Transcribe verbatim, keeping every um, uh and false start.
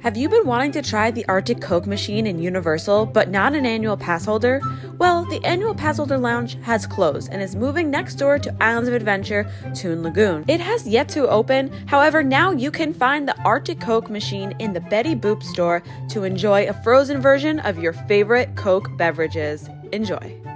Have you been wanting to try the Arctic Coke machine in Universal, but not an annual pass holder? Well, the annual pass holder lounge has closed and is moving next door to Islands of Adventure, Toon Lagoon. It has yet to open, however, now you can find the Arctic Coke machine in the Betty Boop store to enjoy a frozen version of your favorite Coke beverages. Enjoy.